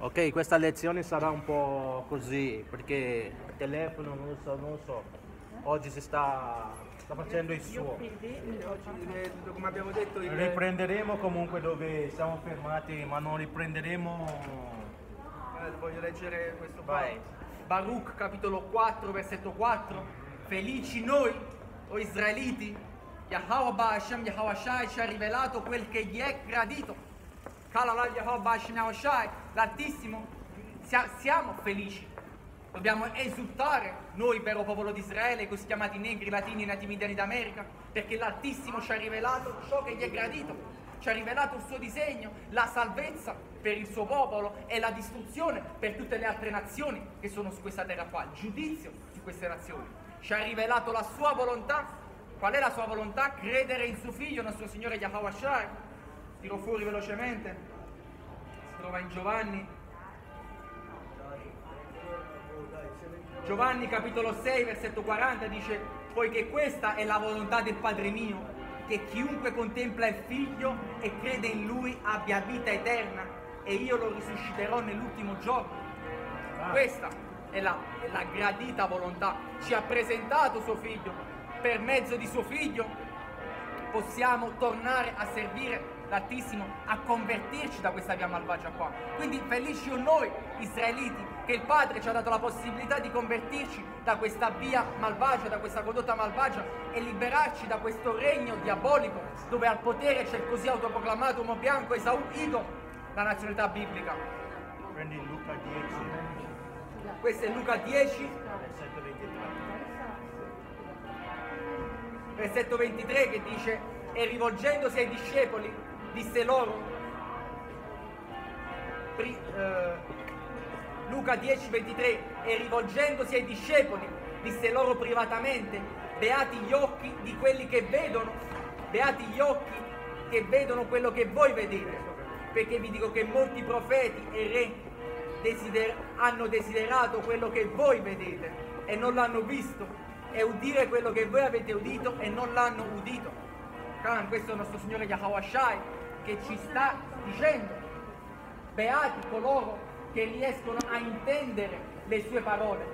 Ok, questa lezione sarà un po' così, perché il telefono, non so, oggi sta facendo il suo. Come abbiamo detto, Riprenderemo comunque dove siamo fermati, ma non riprenderemo... voglio leggere questo qua. Vai. Baruch capitolo 4 versetto 4. Felici noi, o israeliti, Yahweh Hashem Yahweh Shai ci ha rivelato quel che gli è gradito. Kalala Yahweh Hashem Yahweh Shai, l'Altissimo, siamo felici. Dobbiamo esultare noi, vero popolo di Israele, così chiamati negri, latini, nativi indiani d'America, perché l'Altissimo ci ha rivelato ciò che gli è gradito, ci ha rivelato il suo disegno, la salvezza per il suo popolo e la distruzione per tutte le altre nazioni che sono su questa terra qua, il giudizio su queste nazioni. Ci ha rivelato la sua volontà. Qual è la sua volontà? Credere in suo figlio, nostro Signore Yahweh Shai. Tiro fuori velocemente, si trova in Giovanni capitolo 6 versetto 40, dice: poiché questa è la volontà del Padre mio, che chiunque contempla il figlio e crede in lui abbia vita eterna, e io lo risusciterò nell'ultimo giorno. Questa è la gradita volontà. Ci ha presentato suo figlio, per mezzo di suo figlio possiamo tornare a servire l'Altissimo, a convertirci da questa via malvagia qua. Quindi felici noi israeliti che il Padre ci ha dato la possibilità di convertirci da questa via malvagia, da questa condotta malvagia, e liberarci da questo regno diabolico dove al potere c'è il così autoproclamato uomo bianco Esaudito, la nazionalità biblica. Prendi Luca 10. Questo è Luca 10 Versetto 23. versetto 23, che dice: e rivolgendosi ai discepoli disse loro, Luca 10, 23, e rivolgendosi ai discepoli disse loro privatamente: beati gli occhi di quelli che vedono, beati gli occhi che vedono quello che voi vedete, perché vi dico che molti profeti e re hanno desiderato quello che voi vedete e non l'hanno visto, e udire quello che voi avete udito e non l'hanno udito. Questo è il nostro Signore Yahweh Shai che ci sta dicendo: beati coloro che riescono a intendere le sue parole,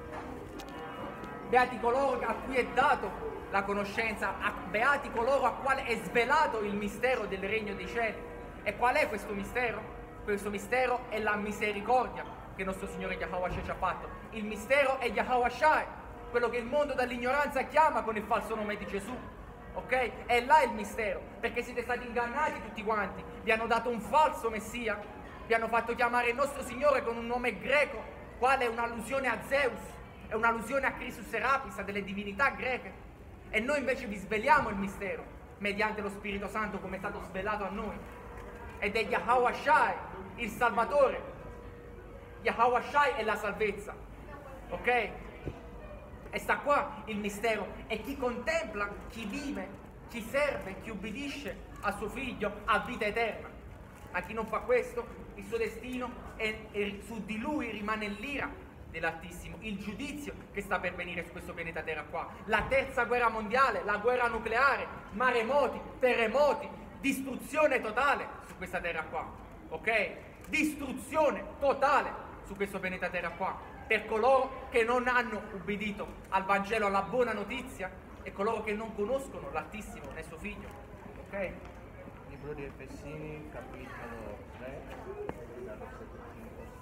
beati coloro a cui è dato la conoscenza, beati coloro a quale è svelato il mistero del regno dei cieli. E qual è questo mistero? Questo mistero è la misericordia che il nostro Signore Yahweh Shai ci ha fatto. Il mistero è Yahweh Shai, quello che il mondo dall'ignoranza chiama con il falso nome di Gesù. Ok? È là il mistero, perché siete stati ingannati tutti quanti, vi hanno dato un falso messia, vi hanno fatto chiamare il nostro Signore con un nome greco, quale è un'allusione a Zeus, è un'allusione a Christus Serapis, a delle divinità greche, e noi invece vi sveliamo il mistero mediante lo Spirito Santo, come è stato svelato a noi, ed è Yahweh Shai, il Salvatore. Yahweh Shai è la salvezza, ok? E sta qua il mistero, e chi contempla, chi vive, chi serve, chi ubbidisce a suo figlio ha vita eterna. Ma chi non fa questo, il suo destino è su di lui rimane l'ira dell'Altissimo, il giudizio che sta per venire su questo pianeta Terra qua, la terza guerra mondiale, la guerra nucleare, maremoti, terremoti, distruzione totale su questa terra qua, ok? Distruzione totale su questo pianeta Terra qua, per coloro che non hanno ubbidito al Vangelo, alla buona notizia, e coloro che non conoscono l'Altissimo né suo figlio, ok? Libro di Efesini, capitolo 3, dal versetto 5 al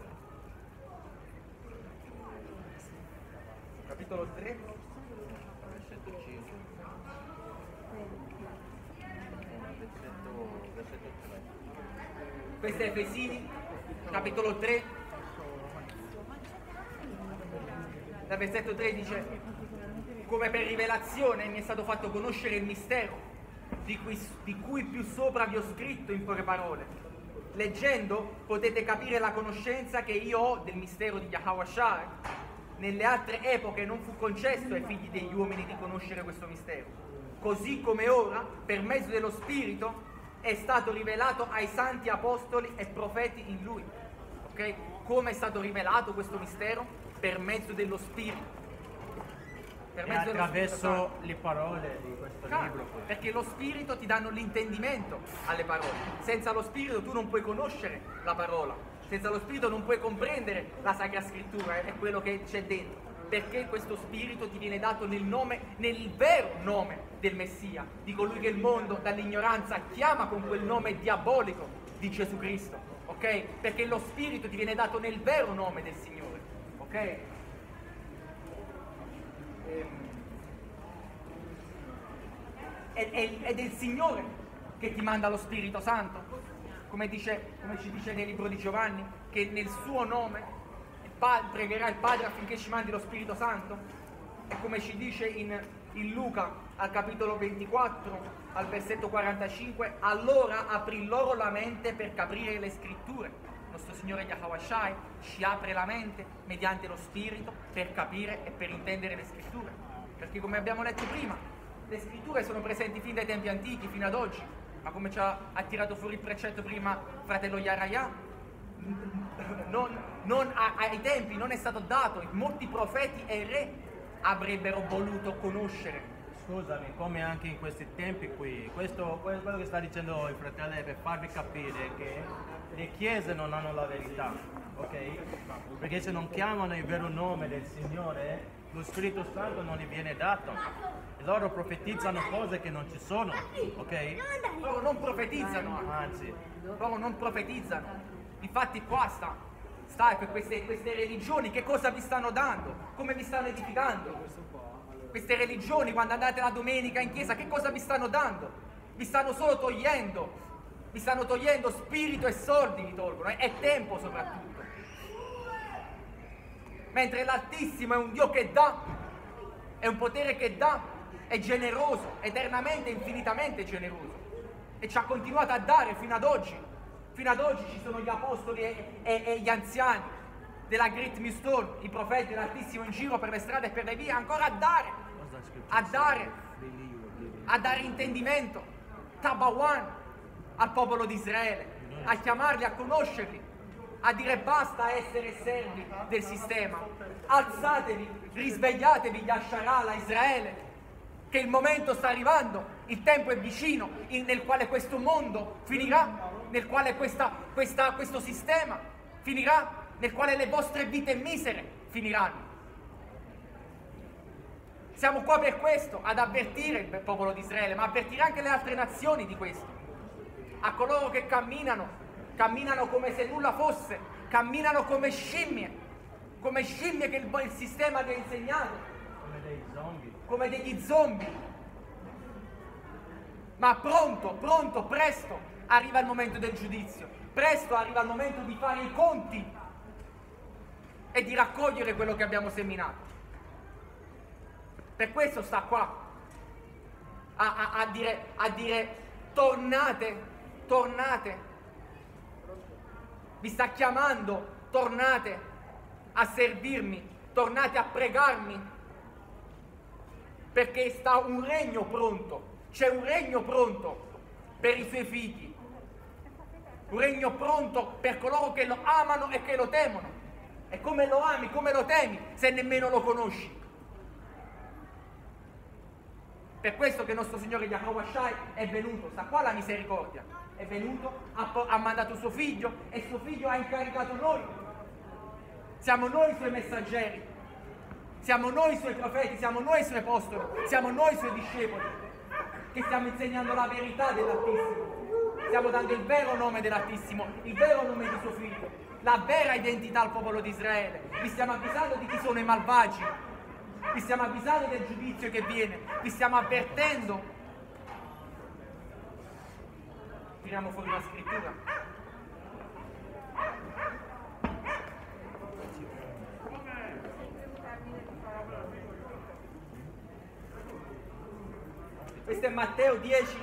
6. Capitolo 3, Versetto 5. Versetto 3. questo è Efesini, capitolo 3, dal versetto 3 dice: come per rivelazione mi è stato fatto conoscere il mistero di cui più sopra vi ho scritto in poche parole. Leggendo potete capire la conoscenza che io ho del mistero di Yahweh Shai. Nelle altre epoche non fu concesso ai figli degli uomini di conoscere questo mistero, così come ora per mezzo dello Spirito è stato rivelato ai santi apostoli e profeti in lui. Ok? Come è stato rivelato questo mistero? Per mezzo dello Spirito. Per E mezzo dello Spirito Santo. attraverso le parole di questo libro. Perché lo Spirito ti danno l'intendimento alle parole. Senza lo Spirito tu non puoi conoscere la parola. Senza lo Spirito non puoi comprendere la Sacra Scrittura e quello che c'è dentro, perché questo Spirito ti viene dato nel vero nome del Messia, di colui che il mondo dall'ignoranza chiama con quel nome diabolico di Gesù Cristo, ok? Perché lo Spirito ti viene dato nel vero nome del Signore, ok? Ed è il Signore che ti manda lo Spirito Santo, come ci dice nel libro di Giovanni, che nel suo nome pregherà il Padre affinché ci mandi lo Spirito Santo, e come ci dice in Luca al capitolo 24 al versetto 45, allora aprì loro la mente per capire le scritture. Il nostro Signore Yahweh Shai ci apre la mente mediante lo Spirito per capire e per intendere le scritture, perché come abbiamo letto prima, le scritture sono presenti fin dai tempi antichi fino ad oggi, ma come ci ha tirato fuori il precetto prima fratello Yaraya, ai tempi non è stato dato, molti profeti e re avrebbero voluto conoscere. Scusami, come anche in questi tempi qui, quello che sta dicendo il fratello è per farvi capire che le chiese non hanno la verità, ok? Perché se non chiamano il vero nome del Signore, lo Spirito Santo non gli viene dato. E loro profetizzano cose che non ci sono, ok? Loro non profetizzano, Anzi, loro non profetizzano. Infatti qua sta che queste religioni che cosa vi stanno dando? Come vi stanno edificando? Queste religioni, quando andate la domenica in chiesa, che cosa vi stanno dando? Vi stanno solo togliendo spirito e soldi, vi tolgono, e tempo soprattutto. Mentre l'Altissimo è un Dio che dà, è un potere che dà, è generoso, eternamente, infinitamente generoso, e ci ha continuato a dare fino ad oggi. Fino ad oggi ci sono gli apostoli e gli anziani della Great Millstone, i profeti dell'Altissimo in giro per le strade e per le vie, ancora a dare intendimento, Tabawan, al popolo di Israele, a chiamarli, a conoscerli, a dire basta a essere servi del sistema, alzatevi, risvegliatevi, Yasharala, Israele, che il momento sta arrivando, il tempo è vicino, nel quale questo mondo finirà, nel quale questo sistema finirà, nel quale le vostre vite misere finiranno. Siamo qua per questo, ad avvertire il popolo di Israele, ma avvertire anche le altre nazioni di questo. A coloro che camminano come se nulla fosse, camminano come scimmie che il sistema vi ha insegnato, come degli zombie. Ma presto arriva il momento del giudizio, presto arriva il momento di fare i conti e di raccogliere quello che abbiamo seminato. Per questo sta qua a dire tornate, vi sta chiamando, tornate a servirmi, tornate a pregarmi, perché sta un regno pronto, c'è un regno pronto per i suoi figli, un regno pronto per coloro che lo amano e che lo temono. E come lo ami, come lo temi, se nemmeno lo conosci? Per questo che il nostro Signore Yahweh Shai è venuto, sta qua la misericordia, è venuto, ha mandato suo figlio e suo figlio ha incaricato noi. Siamo noi i suoi messaggeri, siamo noi i suoi profeti, siamo noi i suoi apostoli, siamo noi i suoi discepoli, che stiamo insegnando la verità dell'Altissimo, stiamo dando il vero nome dell'Altissimo, il vero nome di suo figlio, la vera identità al popolo di Israele. Vi stiamo avvisando di chi sono i malvagi, vi stiamo avvisando del giudizio che viene, vi stiamo avvertendo. Tiriamo fuori la scrittura. Questo è Matteo 10,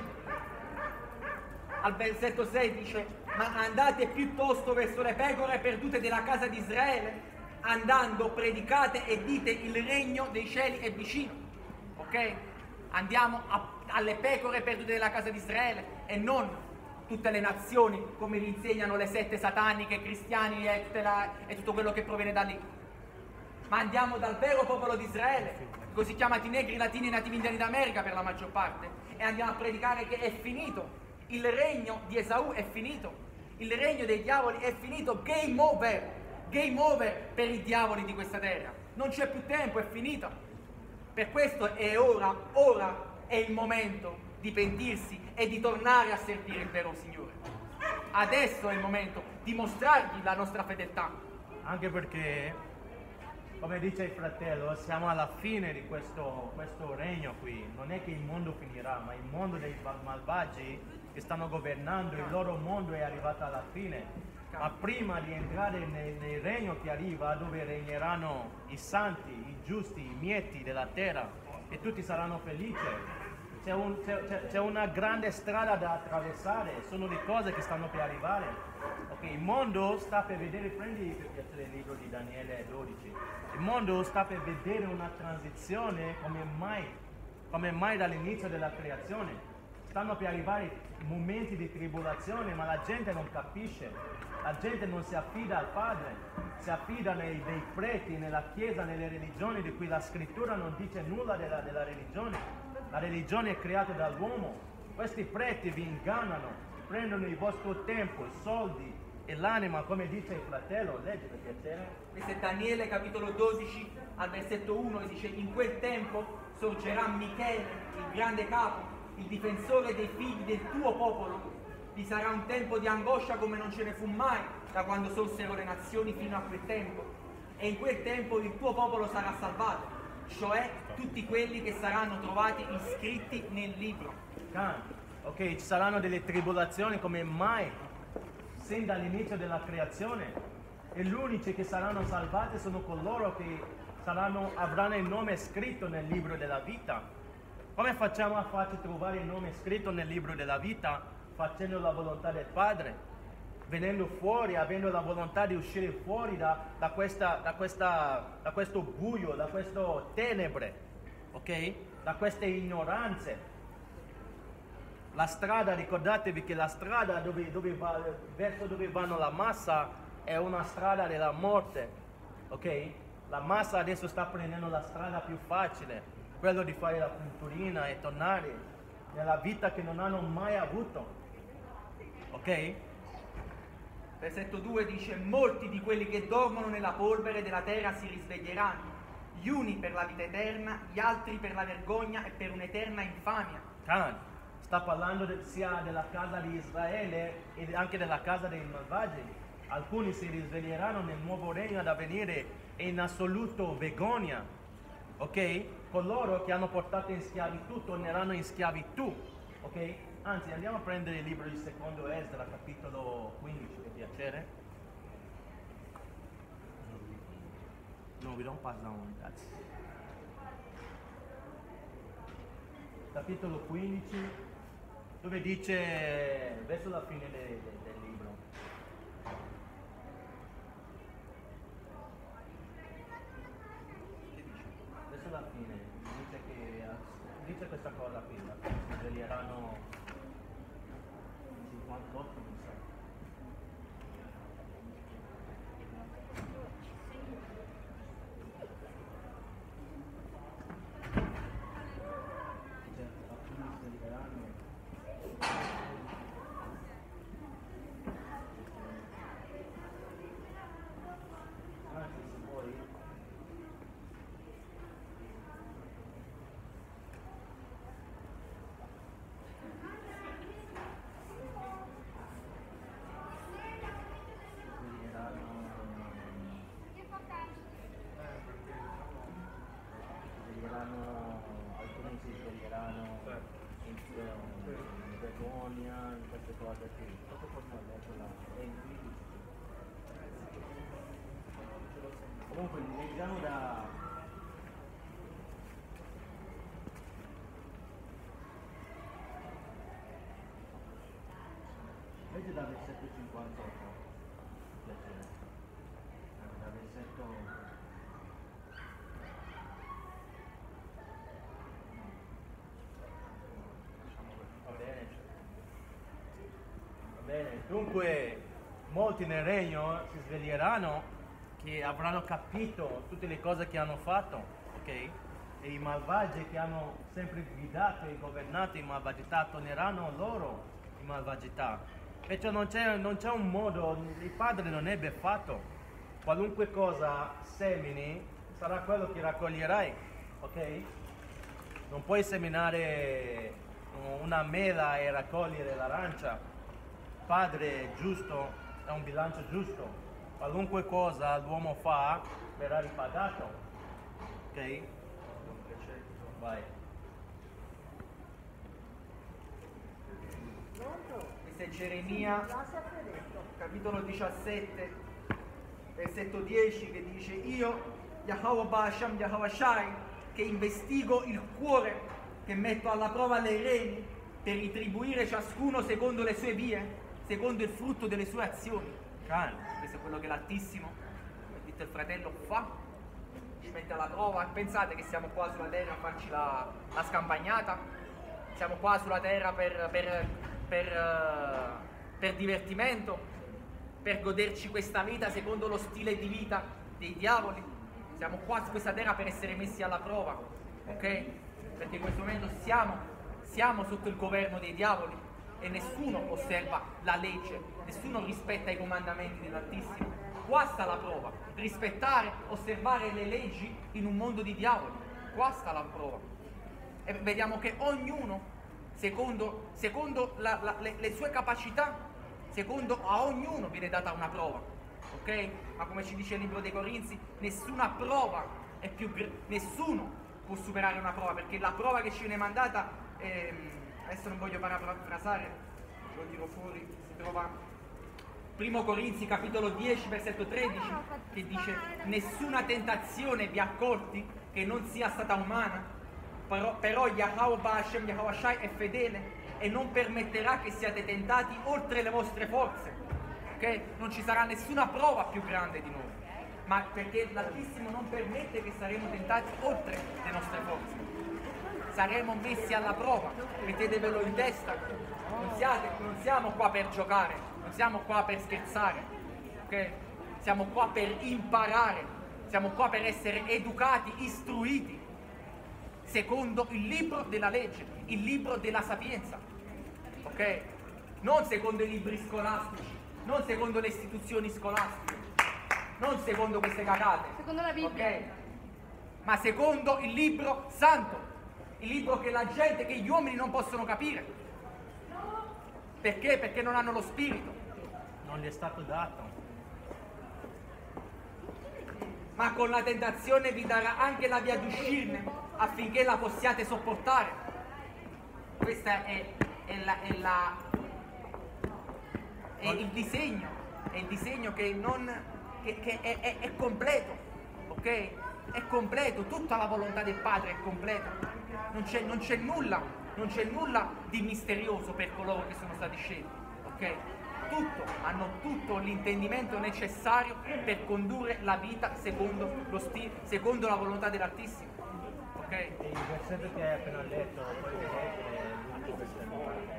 al versetto 6 dice: ma andate piuttosto verso le pecore perdute della casa di Israele, andando predicate e dite il regno dei cieli è vicino. Ok? Andiamo alle pecore perdute della casa di Israele e non tutte le nazioni come vi insegnano le sette sataniche, cristiani e tutto quello che proviene da lì. Ma andiamo dal vero popolo di Israele, così chiamati negri, latini e nativi indiani d'America per la maggior parte, e andiamo a predicare che è finito, il regno di Esau è finito, Il regno dei diavoli è finito, game over! Game over per i diavoli di questa terra. Non c'è più tempo, è finita. Per questo è ora è il momento di pentirsi e di tornare a servire il vero Signore. Adesso è il momento di mostrargli la nostra fedeltà. Anche perché, come dice il fratello, siamo alla fine di questo regno qui. Non è che il mondo finirà, ma il mondo dei malvagi che stanno governando, il loro mondo è arrivato alla fine. Ma prima di entrare nel regno che arriva, dove regneranno i santi, i giusti, i mieti della terra, e tutti saranno felici, c'è una grande strada da attraversare, sono le cose che stanno per arrivare. Ok, il mondo sta per vedere, prendi per piacere il libro di Daniele 12, il mondo sta per vedere una transizione come mai dall'inizio della creazione. Stanno per arrivare momenti di tribolazione, ma la gente non capisce. La gente non si affida al Padre, si affida dei preti, nella Chiesa, nelle religioni di cui la Scrittura non dice nulla della religione. La religione è creata dall'uomo. Questi preti vi ingannano, prendono il vostro tempo, i soldi e l'anima, come dice il fratello. Leggi per piacere. Questo è Daniele capitolo 12 al versetto 1 e dice: in quel tempo sorgerà Michele, il grande capo, il difensore dei figli del tuo popolo. Vi sarà un tempo di angoscia come non ce ne fu mai da quando sorsero le nazioni fino a quel tempo. E in quel tempo il tuo popolo sarà salvato, cioè tutti quelli che saranno trovati iscritti nel libro. Ok, ci saranno delle tribolazioni come mai, sin dall'inizio della creazione. E gli unici che saranno salvati sono coloro che avranno il nome scritto nel libro della vita. Come facciamo a farci trovare il nome scritto nel libro della vita? Facendo la volontà del Padre, venendo fuori, avendo la volontà di uscire fuori da questo buio, da queste tenebre, ok? Da queste ignoranze. La strada, ricordatevi che la strada verso dove vanno la massa è una strada della morte, ok? La massa adesso sta prendendo la strada più facile, quello di fare la punturina e tornare nella vita che non hanno mai avuto. Ok? Versetto 2 dice: molti di quelli che dormono nella polvere della terra si risveglieranno, gli uni per la vita eterna, gli altri per la vergogna e per un'eterna infamia. Sta parlando sia della casa di Israele e anche della casa dei malvagi. Alcuni si risveglieranno nel nuovo regno ad avvenire e in assoluto vergogna. Ok? Coloro che hanno portato in schiavitù torneranno in schiavitù. Ok? Anzi, andiamo a prendere il libro di secondo Esdra, capitolo 15, per piacere. No, we don't pass down that. Capitolo 15, dove dice, verso la fine del libro. Verso la fine, dice questa cosa qui, si sveglieranno 58, mi sa. Alcuni si sveglieranno. Anzi, se vuoi. Alcuni si sveglieranno in vergogna, in queste cose qui. Dopo possiamo leggerla, è in 15. Comunque leggiamo da... Legge dal versetto 58. Piacere. Dal versetto... Bene, dunque molti nel regno si sveglieranno che avranno capito tutte le cose che hanno fatto, ok? E i malvagi che hanno sempre guidato e governato in malvagità torneranno loro in malvagità. Perciò non c'è un modo, il padre non è beffatto. Qualunque cosa semini sarà quello che raccoglierai, ok? Non puoi seminare una mela e raccogliere l'arancia. Padre giusto è un bilancio giusto. Qualunque cosa l'uomo fa verrà ripagato, ok? Vai. Questo è Geremia, capitolo 17, versetto 10, che dice: io, Yahweh Ba'asham Yahweh Shai, che investigo il cuore, che metto alla prova le reni, per retribuire ciascuno secondo le sue vie, secondo il frutto delle sue azioni. Questo è quello che l'Altissimo, come ha detto il fratello, fa, ci mette alla prova. Pensate che siamo qua sulla terra a farci la scampagnata? Siamo qua sulla terra per divertimento, per goderci questa vita secondo lo stile di vita dei diavoli. Siamo qua su questa terra per essere messi alla prova, ok? Perché in questo momento siamo sotto il governo dei diavoli e nessuno osserva la legge, nessuno rispetta i comandamenti dell'Altissimo. Qua sta la prova: rispettare, osservare le leggi in un mondo di diavoli. Qua sta la prova. E vediamo che ognuno, secondo le sue capacità, a ognuno viene data una prova, ok? Ma come ci dice il libro dei Corinzi, nessuna prova è nessuno può superare una prova, perché la prova che ci viene mandata, adesso non voglio parafrasare, lo tiro fuori, si trova 1 Corinzi capitolo 10 versetto 13, che dice: nessuna tentazione vi ha colti che non sia stata umana, però Yahweh Ba'Ashem Yahweh Shai è fedele e non permetterà che siate tentati oltre le vostre forze, ok? Non ci sarà nessuna prova più grande di noi, ma perché l'Altissimo non permette che saremo tentati oltre le nostre forze. Saremo messi alla prova, mettetevelo in testa. Non siamo qua per giocare, non siamo qua per scherzare, ok? Siamo qua per imparare, siamo qua per essere educati, istruiti secondo il libro della legge, il libro della sapienza, ok? Non secondo i libri scolastici, non secondo le istituzioni scolastiche, non secondo queste cagate, secondo la Bibbia, ok? Ma secondo il libro santo, il libro che la gente, che gli uomini non possono capire. Perché? Perché non hanno lo spirito. Non gli è stato dato. Ma con la tentazione vi darà anche la via d'uscirne, affinché la possiate sopportare. Questo è il disegno che è completo, ok? È completo, tutta la volontà del Padre è completa. Non c'è nulla di misterioso per coloro che sono stati scelti, ok? Hanno tutto l'intendimento necessario per condurre la vita secondo la volontà dell'Altissimo, ok? Il versetto che hai appena letto, poi vedete l'unico versetto.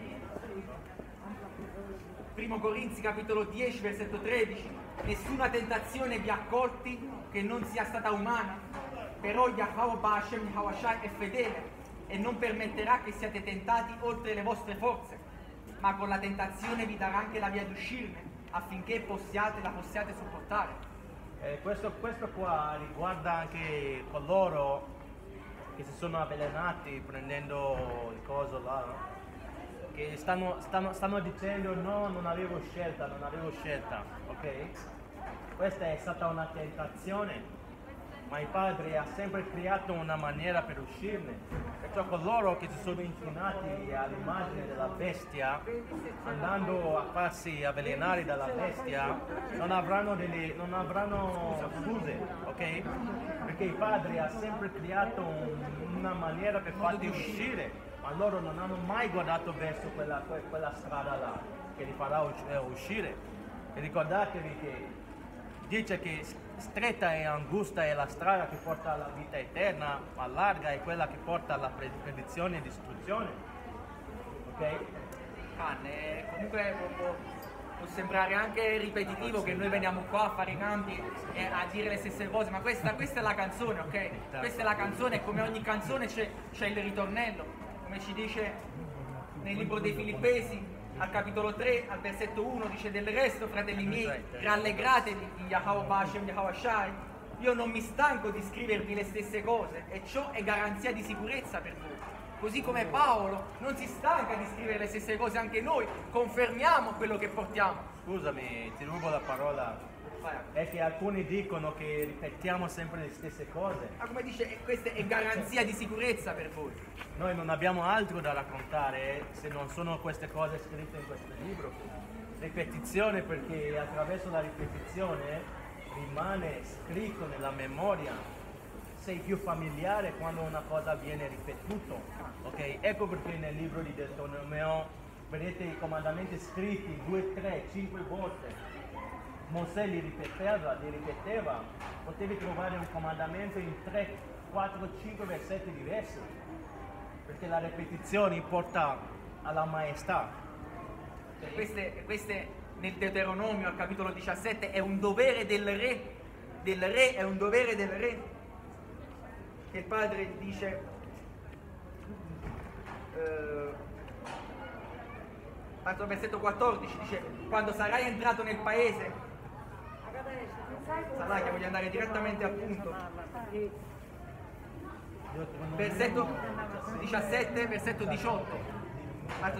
1 Corinzi capitolo 10 versetto 13: nessuna tentazione vi ha colti che non sia stata umana, però Yahweh Ba'Ashem Yahweh Shai è fedele e non permetterà che siate tentati oltre le vostre forze, ma con la tentazione vi darà anche la via d'uscirne, affinché la possiate sopportare. Questo qua riguarda anche coloro che si sono avvelenati prendendo il coso là, che stanno dicendo no, non avevo scelta, ok? Questa è stata una tentazione, ma il Padre ha sempre creato una maniera per uscirne. Perciò coloro che si sono inclinati all'immagine della bestia, andando a farsi avvelenare dalla bestia, non avranno scuse, ok? Perché il Padre ha sempre creato una maniera per farli uscire, ma loro non hanno mai guardato verso quella strada là che li farà uscire. E ricordatevi che dice che stretta e angusta è la strada che porta alla vita eterna, ma larga è quella che porta alla perdizione e distruzione. Ok? Comunque può sembrare anche ripetitivo che noi veniamo qua a fare i campi e a dire le stesse cose, ma questa è la canzone, ok? Questa è la canzone e come ogni canzone c'è il ritornello, come ci dice nel libro dei Filippesi: al capitolo 3, al versetto 1, dice: del resto, fratelli miei, rallegratevi in Yahweh Hashem Yahweh Shai. Io non mi stanco di scrivervi le stesse cose, e ciò è garanzia di sicurezza per voi. Così come Paolo non si stanca di scrivere le stesse cose, anche noi confermiamo quello che portiamo. Scusami, ti rubo la parola. È che alcuni dicono che ripetiamo sempre le stesse cose. Ma come dice, questa è garanzia di sicurezza per voi. Noi non abbiamo altro da raccontare se non sono queste cose scritte in questo libro. Ripetizione, perché attraverso la ripetizione rimane scritto nella memoria. Sei più familiare quando una cosa viene ripetuta. Ok? Ecco perché nel libro di Deuteronomio vedete i comandamenti scritti 2, 3, 5 volte. Mosè li ripeteva, potevi trovare un comandamento in 3, 4, 5 versetti diversi, perché la ripetizione porta alla maestà. Queste nel Deuteronomio al capitolo 17 è un dovere del re, è un dovere del re, che il padre dice, al versetto 14, dice: quando sarai entrato nel paese, sarà che voglio andare direttamente al punto, versetto 17, versetto 18, parto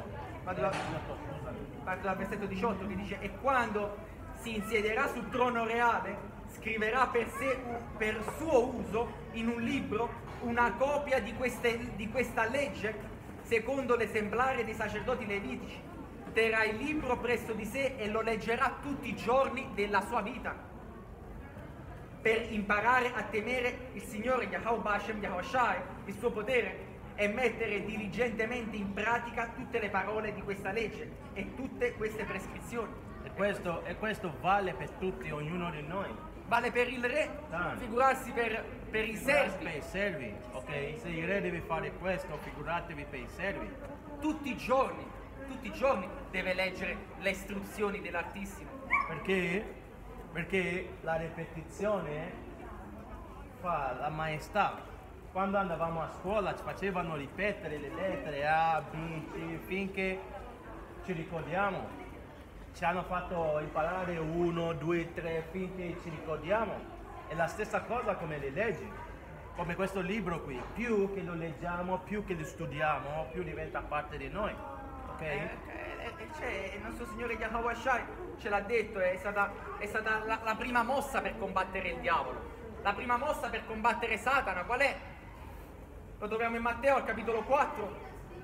dal versetto 18 che dice: e quando si insiederà sul trono reale scriverà per suo uso in un libro una copia di questa legge secondo l'esemplare dei sacerdoti levitici. Terrà il libro presso di sé e lo leggerà tutti i giorni della sua vita, per imparare a temere il Signore Yahweh Hashem Yahweh Shai, il suo potere, e mettere diligentemente in pratica tutte le parole di questa legge e tutte queste prescrizioni. E questo vale per tutti, ognuno di noi. Vale per il re, figurarsi per i servi. Per i servi, ok? Se il re deve fare questo, figuratevi per i servi. Tutti i giorni deve leggere le istruzioni dell'Altissimo. Perché? Perché la ripetizione fa la maestà. Quando andavamo a scuola ci facevano ripetere le lettere A, B, C, finché ci ricordiamo. Ci hanno fatto imparare 1, 2, 3, finché ci ricordiamo. È la stessa cosa come le leggi, come questo libro qui. Più che lo leggiamo, più che lo studiamo, più diventa parte di noi. Ok? Il nostro Signore Yahweh Shai ce l'ha detto, è stata la prima mossa per combattere il diavolo. La prima mossa per combattere Satana, qual è? Lo troviamo in Matteo al capitolo 4,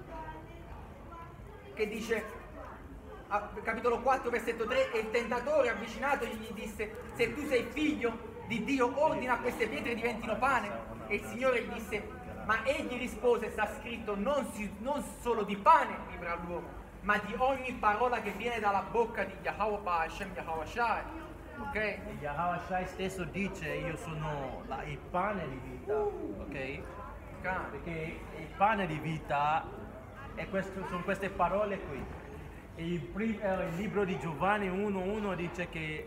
che dice, capitolo 4 versetto 3: e il tentatore avvicinato gli disse: se tu sei figlio di Dio, ordina a queste pietre diventino pane. E il Signore gli disse: ma egli rispose: sta scritto, non solo di pane vivrà l'uomo, ma di ogni parola che viene dalla bocca di Yahweh Hashem Yahweh Shai. Ok? Yahweh Shai stesso dice: io sono il pane di vita, ok? Perché il pane di vita sono queste parole qui. Il libro di Giovanni 1:1 dice che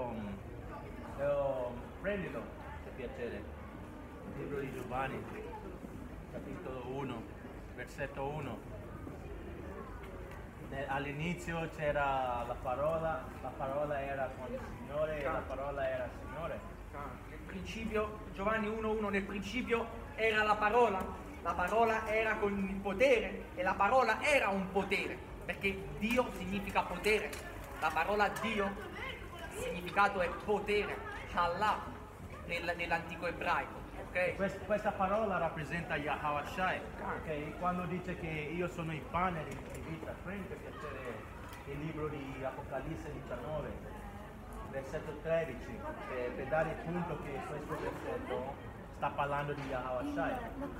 prendilo per piacere. Il libro di Giovanni, capitolo 1, versetto 1. All'inizio c'era la parola era con il Signore e la parola era il Signore. Nel principio, Giovanni 1:1, nel principio era la parola era con il potere, e la parola era un potere, perché Dio significa potere. La parola Dio, il significato è potere, Allah nell'antico ebraico. Okay? Questa parola rappresenta Yahweh Shai, okay? Quando dice che io sono il pane di vita, prendi per piacere il libro di Apocalisse 19, versetto 13, per dare il punto che questo versetto sta parlando di Yahweh Shai.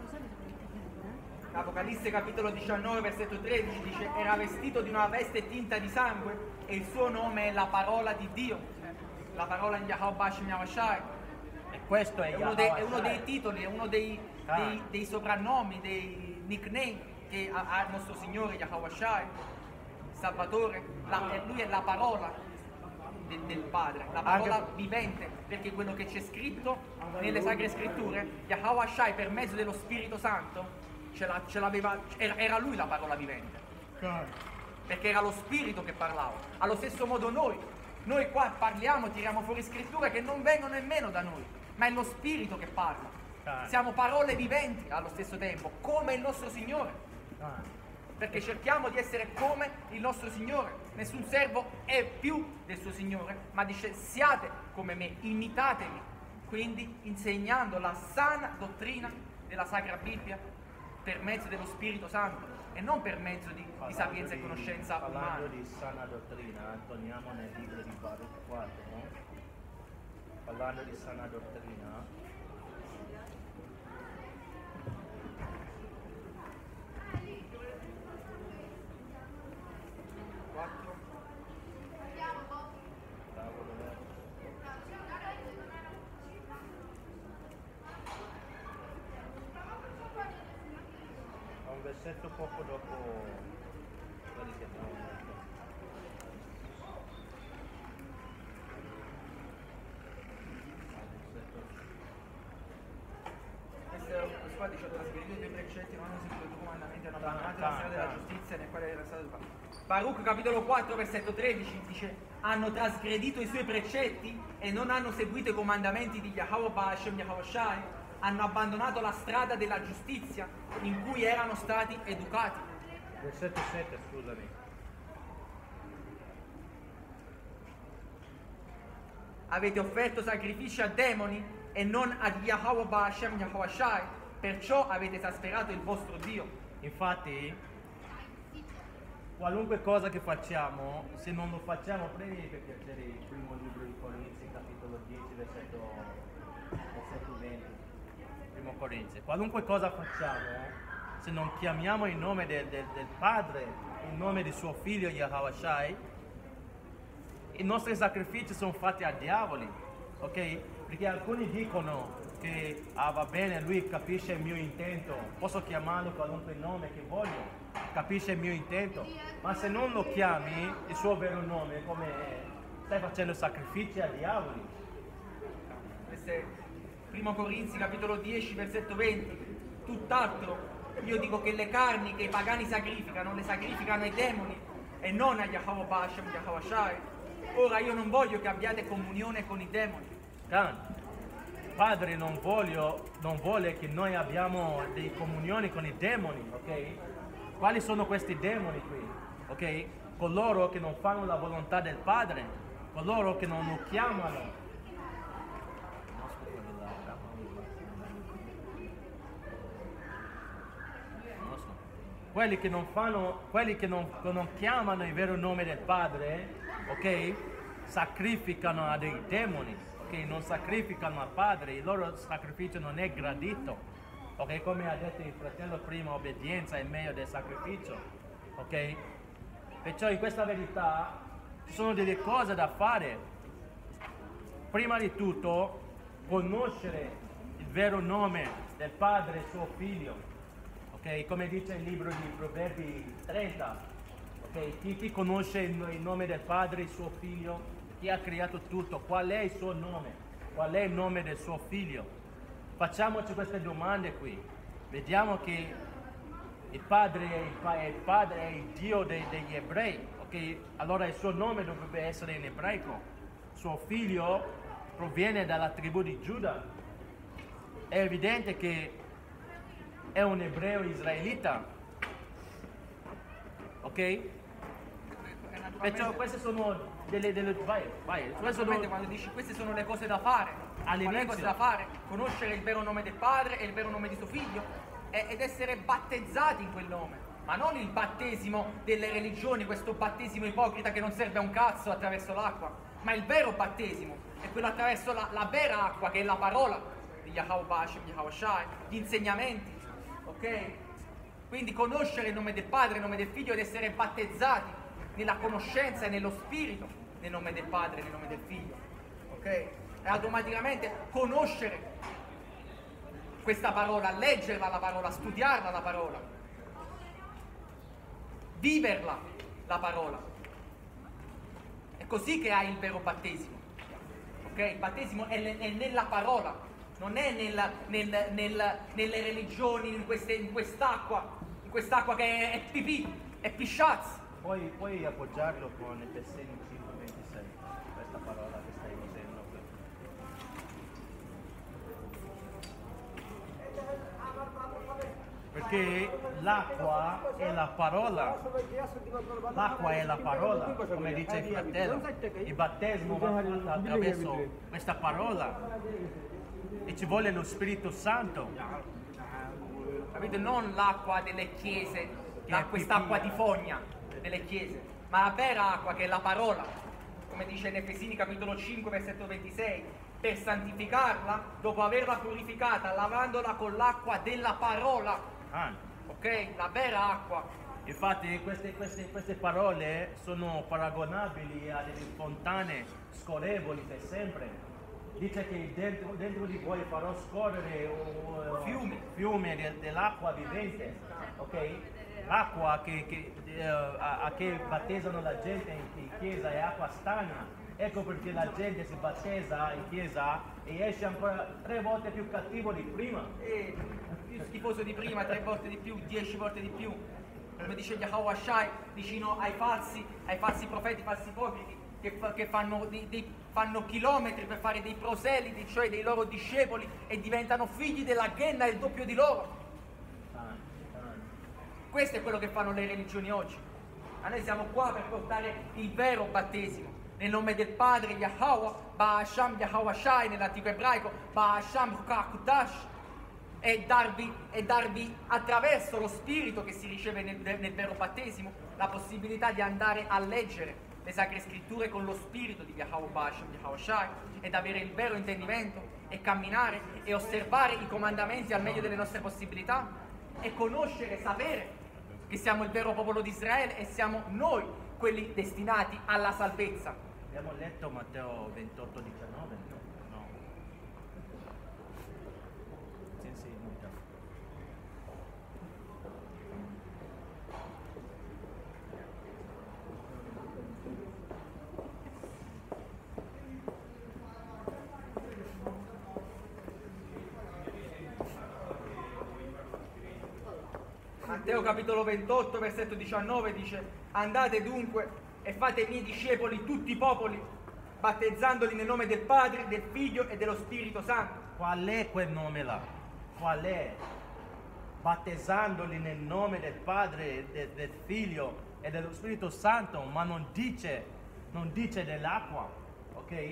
Apocalisse capitolo 19 versetto 13 dice: era vestito di una veste tinta di sangue e il suo nome è la parola di Dio, la parola in Yahweh Hashem Yahweh Shai. E questo è uno dei titoli, è uno dei soprannomi, dei nickname che ha il nostro Signore Yahweh Shai, Salvatore. Lui è la parola del Padre, la parola vivente, perché quello che c'è scritto nelle Sacre Scritture, Yahweh Shai per mezzo dello Spirito Santo ce l'aveva, era lui la parola vivente. perché era lo Spirito che parlava. Allo stesso modo noi qua parliamo, tiriamo fuori scritture che non vengono nemmeno da noi, ma è lo Spirito che parla. Siamo parole viventi allo stesso tempo, come il nostro Signore. Perché cerchiamo di essere come il nostro Signore. Nessun servo è più del suo Signore, ma dice siate come me, imitatemi. Quindi insegnando la sana dottrina della Sacra Bibbia per mezzo dello Spirito Santo e non per mezzo di sapienza e conoscenza umana. Parlando di sana dottrina, torniamo nel libro di Baruch 4, no? Parlando di sana dottrina, un versetto poco dopo quelli che abbiamo letto. Questo qua dice: trasgredito i tuoi precetti, non hanno seguito i tuoi comandamenti, hanno abbandonato la strada della giustizia nel quale era stato educato. Baruch capitolo 4 versetto 13 dice: hanno trasgredito i suoi precetti e non hanno seguito i comandamenti di Yahweh Ba'ashem Yahweh Shai, hanno abbandonato la strada della giustizia in cui erano stati educati. Versetto 7, scusami. Avete offerto sacrifici a demoni e non ad Yahweh Ba'ashem Yahweh Shai, perciò avete esasperato il vostro Dio. Infatti, qualunque cosa che facciamo, se non lo facciamo, prendi per piacere il primo libro di Corinzi, capitolo 10, versetto 20. Primo Corinzi. Qualunque cosa facciamo, se non chiamiamo il nome del Padre, il nome di suo figlio Yahweh Shai, i nostri sacrifici sono fatti a diavoli, ok? Perché alcuni dicono che va bene, lui capisce il mio intento, posso chiamarlo qualunque nome che voglio, capisce il mio intento, ma se non lo chiami il suo vero nome, come è, stai facendo sacrifici a diavoli. Questo è Primo Corinzi capitolo 10 versetto 20. Tutt'altro io dico che le carni che i pagani sacrificano, le sacrificano ai demoni e non a Yahweh Ba'ashem Yahweh Shai. Ora io non voglio che abbiate comunione con i demoni. Padre non vuole che noi abbiamo delle comunioni con i demoni, ok? Quali sono questi demoni qui? Ok? Coloro che non fanno la volontà del Padre, coloro che non lo chiamano. Quelli che non chiamano il vero nome del Padre, ok? Sacrificano a dei demoni, ok? Non sacrificano al Padre, il loro sacrificio non è gradito, ok? Come ha detto il fratello prima, obbedienza è meglio del sacrificio, ok? Perciò in questa verità ci sono delle cose da fare. Prima di tutto, conoscere il vero nome del Padre e suo Figlio. Okay, come dice il libro di Proverbi 30, okay, chi conosce il nome del Padre, il suo Figlio, chi ha creato tutto, qual è il suo nome, qual è il nome del suo Figlio? Facciamoci queste domande qui, vediamo che il Padre è il Dio degli ebrei, okay? Allora il suo nome dovrebbe essere in ebraico, suo Figlio proviene dalla tribù di Giuda, è evidente che è un ebreo israelita, ok? Perciò queste sono vai. Quando dici queste sono le cose da fare, all'inizio, le cose da fare, conoscere il vero nome del Padre e il vero nome di suo Figlio ed essere battezzati in quel nome, ma non il battesimo delle religioni, questo battesimo ipocrita che non serve a un cazzo attraverso l'acqua, ma il vero battesimo è quello attraverso la vera acqua, che è la parola di Yahweh Ba'ashem Yahweh Shai, gli insegnamenti. Ok? Quindi conoscere il nome del Padre, il nome del Figlio ed essere battezzati nella conoscenza e nello Spirito nel nome del Padre e nel nome del Figlio. Ok? E automaticamente conoscere questa parola, leggerla la parola, studiarla la parola, viverla la parola. È così che hai il vero battesimo. Ok? Il battesimo è nella parola. Non è nelle religioni, in quest'acqua che è pipì, è pisciaz, puoi appoggiarlo con Efesini 5:26, questa parola che stai dicendo. Perché l'acqua è la parola, come dice il fratello, il battesimo va attraverso questa parola e ci vuole lo Spirito Santo. Capite? Non l'acqua delle chiese, Che è quest'acqua pipì. di fogna delle chiese, ma la vera acqua che è la parola, come dice in Efesini capitolo 5 versetto 26, per santificarla, dopo averla purificata, lavandola con l'acqua della parola. Ah, Ok? La vera acqua. infatti queste parole sono paragonabili a delle fontane scorrevoli per sempre. Dice che dentro di voi farò scorrere fiume dell'acqua vivente, ok? L'acqua che battezzano la gente in chiesa è acqua stagna. Ecco perché la gente si battezza in chiesa e esce ancora 3 volte più cattivo di prima. E più schifoso di prima, 3 volte di più, 10 volte di più. Come dice Yahweh Shai, vicino ai falsi profeti, falsi ipocriti, che fanno chilometri per fare dei proseliti, cioè dei loro discepoli, e diventano figli della Ghenna, il doppio di loro. Questo è quello che fanno le religioni oggi. Ma noi siamo qua per portare il vero battesimo. Nel nome del Padre Yahweh, Ba'asham Yahweh Shai, nell'antico ebraico, Ba'asham Kutash, e darvi attraverso lo Spirito che si riceve nel vero battesimo la possibilità di andare a leggere le Sacre Scritture con lo Spirito di Yahweh Ba'asham Yahweh Shai ed avere il vero intendimento e camminare e osservare i comandamenti al meglio delle nostre possibilità e conoscere, sapere che siamo il vero popolo di Israele e siamo noi quelli destinati alla salvezza. Abbiamo letto Matteo 28:19? No. Sì, molto. Matteo capitolo 28 versetto 19 dice: andate dunque e fate i miei discepoli tutti i popoli, battezzandoli nel nome del Padre, del Figlio e dello Spirito Santo. Qual è quel nome là? Qual è? Battezzandoli nel nome del Padre, del Figlio e dello Spirito Santo, ma non dice dell'acqua, ok?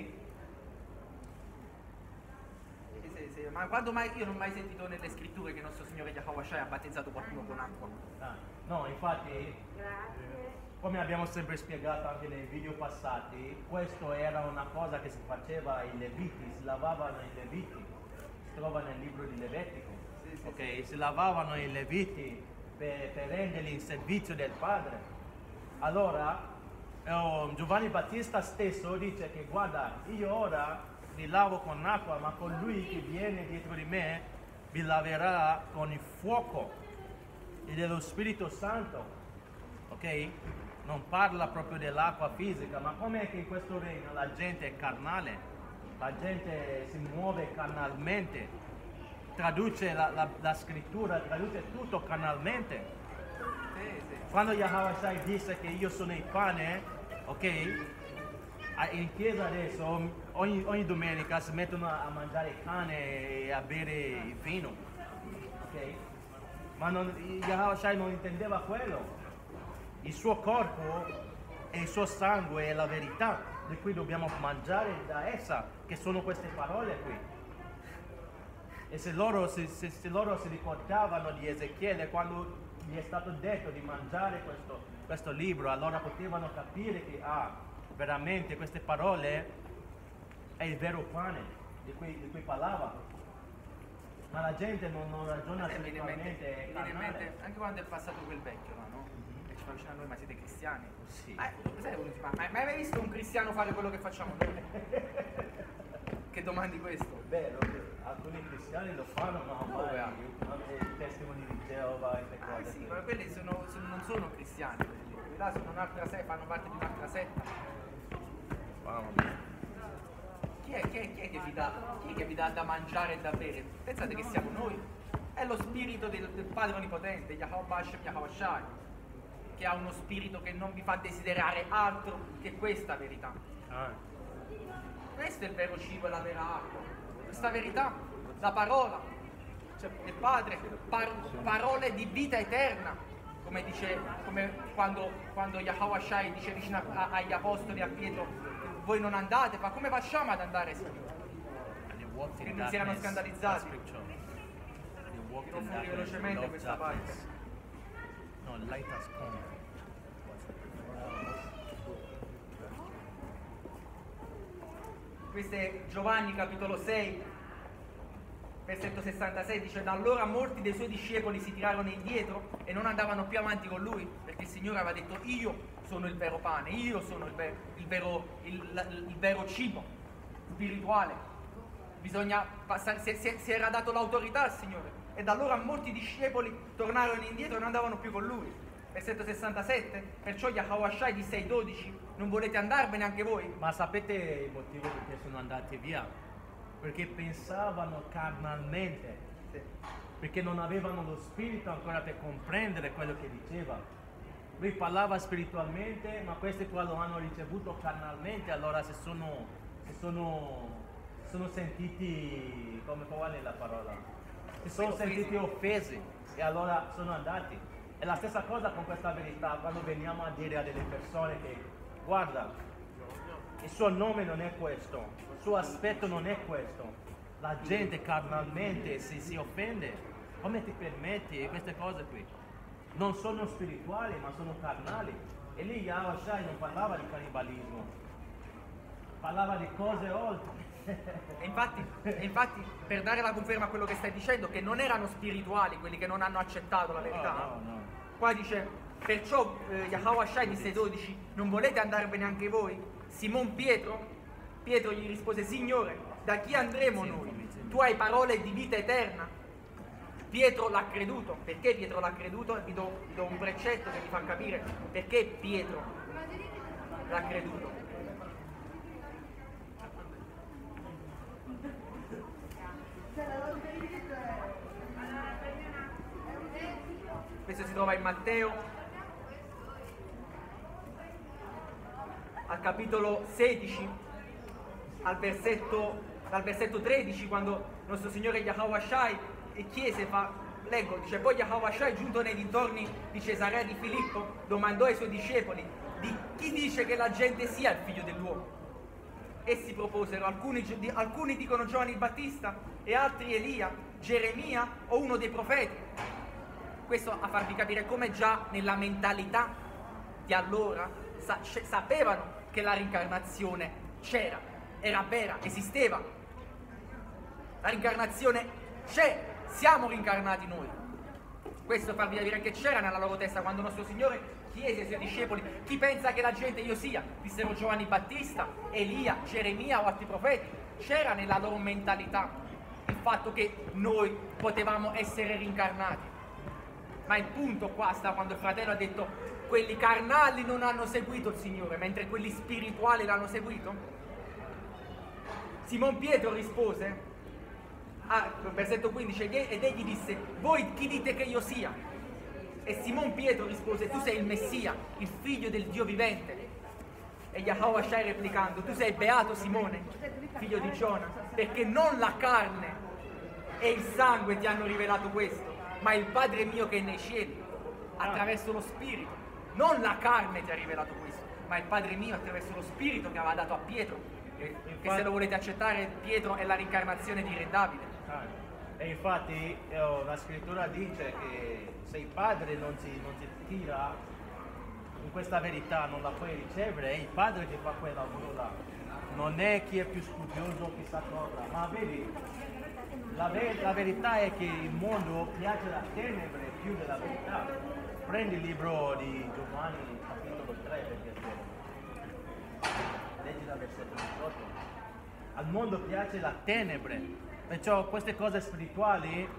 Ma quando mai io non ho mai sentito nelle scritture che il nostro Signore Yahweh Shai ha battezzato qualcuno con acqua? No, infatti, come abbiamo sempre spiegato anche nei video passati, questo era una cosa che si faceva ai Leviti, si lavavano i Leviti, si trova nel libro di Levitico, ok? Si lavavano i Leviti per renderli in servizio del Padre. Allora, Giovanni Battista stesso dice che guarda, io ora vi lavo con acqua, ma con lui che viene dietro di me vi laverà con il fuoco e dello Spirito Santo, ok? Non parla proprio dell'acqua fisica, ma com'è che in questo regno la gente è carnale, la gente si muove carnalmente, traduce la scrittura, traduce tutto carnalmente. Quando Yahweh Shai disse che io sono il pane, ok? In chiesa adesso ogni domenica si mettono a mangiare cane e a bere il vino, ok? Ma Yahweh Shai non intendeva quello. Il suo corpo e il suo sangue è la verità di cui dobbiamo mangiare da essa, che sono queste parole qui. E se loro si ricordavano di Ezechiele quando gli è stato detto di mangiare questo libro, allora potevano capire che veramente queste parole è il vero pane di cui parlava. Ma la gente non ragiona spiritualmente. Viene in mente anche quando è passato quel vecchio là, no? E ci fa vicino a noi, ma siete cristiani? Sì. Sai, uno si fa, ma hai mai visto un cristiano fare quello che facciamo noi? Che domandi questo? Vero, alcuni cristiani lo fanno, ma ormai i testimoni di Geova e le cose. Sì, ma quelli non sono cristiani, quelli là sono un'altra setta, fanno parte di un'altra setta. Mamma mia. Chi è che vi dà da mangiare e da bere? Pensate che siamo noi? È lo spirito del Padre Onnipotente, Yahweh Ba'asham Yahweh Shai. che ha uno spirito che non vi fa desiderare altro che questa verità. Questo è il vero cibo e la vera acqua. Questa verità, la parola del Padre, parole di vita eterna, come dice, come quando Yahweh Shai dice vicino agli apostoli, a Pietro, voi non andate, ma come facciamo ad andare, Signore? Che non si erano scandalizzati. Tiro fuori velocemente questa parte. No, light has come. Questo è Giovanni capitolo 6, versetto 66, dice: da allora molti dei suoi discepoli si tirarono indietro e non andavano più avanti con lui, perché il Signore aveva detto: io sono il vero pane, io sono il vero cibo spirituale. Bisogna passare, si era dato l'autorità al Signore, e da allora molti discepoli tornarono indietro e non andavano più con lui. Versetto 67, perciò Yahweh Shai disse ai 12: non volete andarvene anche voi? Ma sapete il motivo perché sono andati via? Perché pensavano carnalmente, perché non avevano lo spirito ancora per comprendere quello che diceva. Lui parlava spiritualmente, ma questi qua lo hanno ricevuto carnalmente, allora si sono sentiti, come qual è la parola? Si sono sentiti offesi e allora sono andati. È la stessa cosa con questa verità, quando veniamo a dire a delle persone che, guarda, il suo nome non è questo, il suo aspetto non è questo, la gente carnalmente si offende, come ti permetti queste cose qui? Non sono spirituali ma sono carnali. E lì Yahweh Shai non parlava di cannibalismo, parlava di cose oltre. E infatti, per dare la conferma a quello che stai dicendo, che non erano spirituali quelli che non hanno accettato la verità, No. qua dice: perciò Yahweh Shai disse ai 12: non volete andarvene anche voi? Simon Pietro gli rispose: Signore, da chi andremo noi? Tu hai parole di vita eterna. Pietro l'ha creduto. Perché Pietro l'ha creduto? Vi do un precetto che vi fa capire perché Pietro l'ha creduto. Questo si trova in Matteo, al capitolo 16, dal versetto 13, quando nostro Signore Yahweh Shai chiese, leggo, dice: poi Yahweh Shai, giunto nei dintorni di Cesarea di Filippo, domandò ai suoi discepoli: di chi dice che la gente sia il figlio dell'uomo? Essi proposero: alcuni dicono Giovanni il Battista, e altri Elia, Geremia o uno dei profeti. Questo a farvi capire come già nella mentalità di allora sapevano che la reincarnazione c'era, era vera, esisteva. La reincarnazione c'è, siamo rincarnati noi. Questo farvi capire che c'era nella loro testa quando nostro Signore chiese ai suoi discepoli: chi pensa che la gente io sia? Dissero Giovanni Battista, Elia, Geremia o altri profeti. C'era nella loro mentalità il fatto che noi potevamo essere rincarnati. Ma il punto qua sta quando il fratello ha detto: quelli carnali non hanno seguito il Signore, mentre quelli spirituali l'hanno seguito. Simon Pietro rispose, versetto 15, ed egli disse: voi chi dite che io sia? E Simon Pietro rispose: tu sei il Messia, il figlio del Dio vivente. E Yahweh Shai replicando: tu sei beato Simone, figlio di Giona, perché non la carne e il sangue ti hanno rivelato questo, ma il Padre mio che è nei cieli, attraverso lo Spirito. Non la carne ti ha rivelato questo, ma il Padre mio attraverso lo Spirito che aveva dato a Pietro. Che se lo volete accettare, Pietro è la reincarnazione di Re Davide. E infatti la scrittura dice che se il Padre non si tira in questa verità, non la puoi ricevere, è il Padre che fa quel lavoro là. Non è chi è più studioso, chissà cosa, ma vedi, la verità è che il mondo piace la tenebre più della verità. Prendi il libro di Giovanni, capitolo 3, per piacere. Leggi dal versetto 18. Al mondo piace la tenebre, perciò queste cose spirituali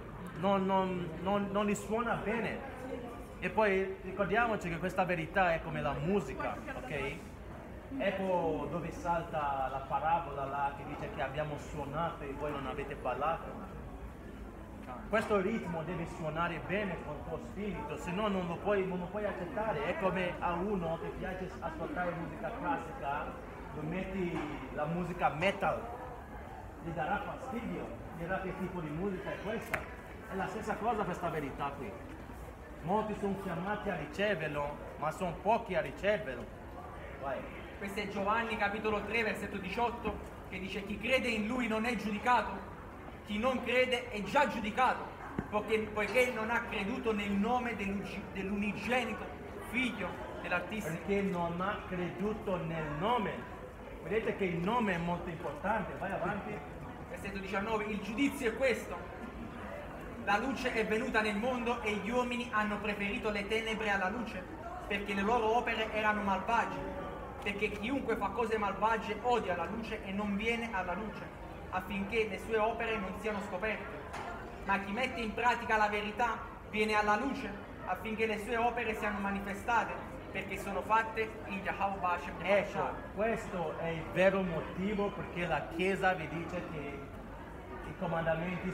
non li suona bene. E poi ricordiamoci che questa verità è come la musica, ok? Ecco dove salta la parabola là che dice che abbiamo suonato e voi non avete ballato. questo ritmo deve suonare bene con il tuo spirito, se no non lo puoi accettare. È come a uno che piace ascoltare musica classica, lo metti la musica metal, gli darà fastidio, dirà che tipo di musica è questa. È la stessa cosa questa verità qui. Molti sono chiamati a riceverlo, ma sono pochi a riceverlo. Vai. Questo è Giovanni capitolo 3 versetto 18 che dice: chi crede in lui non è giudicato, chi non crede è già giudicato, poiché non ha creduto nel nome dell'unigenito figlio dell'Altissimo. Perché non ha creduto nel nome. Vedete che il nome è molto importante. Vai avanti. Versetto 19: il giudizio è questo: la luce è venuta nel mondo e gli uomini hanno preferito le tenebre alla luce, perché le loro opere erano malvagie. Perché chiunque fa cose malvagie odia la luce e non viene alla luce, affinché le sue opere non siano scoperte. Ma chi mette in pratica la verità viene alla luce, affinché le sue opere siano manifestate, perché sono fatte in Yahweh Hashem. Ecco, questo è il vero motivo perché la Chiesa vi dice che i comandamenti